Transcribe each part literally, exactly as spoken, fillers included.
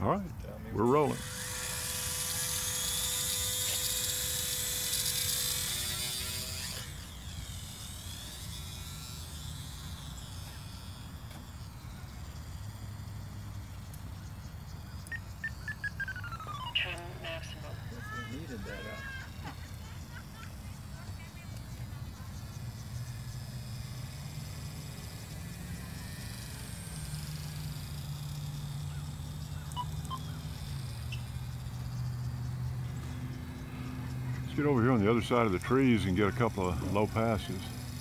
All right, we're rolling. Trim maximum. We needed that up. Let's get over here on the other side of the trees and get a couple of low passes.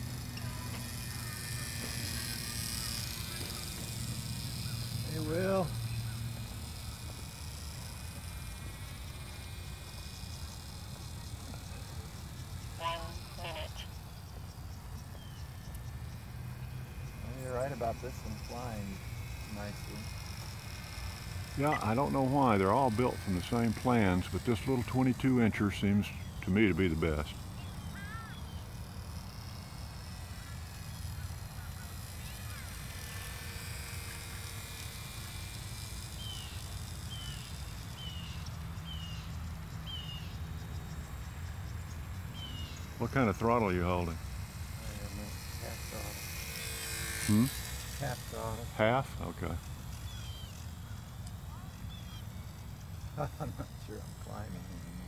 Hey, Will. One minute. Well, you're right about this one flying nicely. Yeah, I don't know why. They're all built from the same plans, but this little twenty-two incher seems to me to be the best. What kind of throttle are you holding? Half throttle. Hmm? Half throttle. Half? Okay. I'm not sure I'm climbing anymore.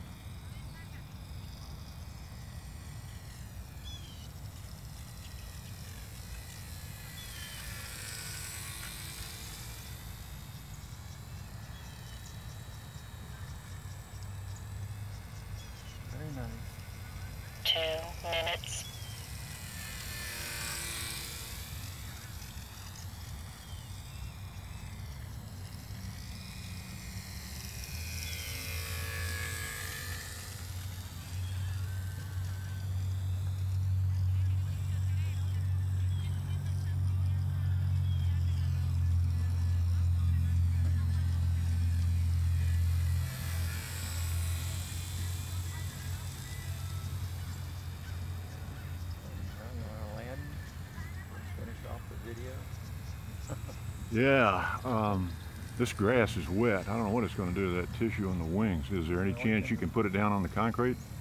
Very nice. Two minutes. Yeah, um, this grass is wet. I don't know what it's going to do to that tissue on the wings. Is there any chance you can put it down on the concrete?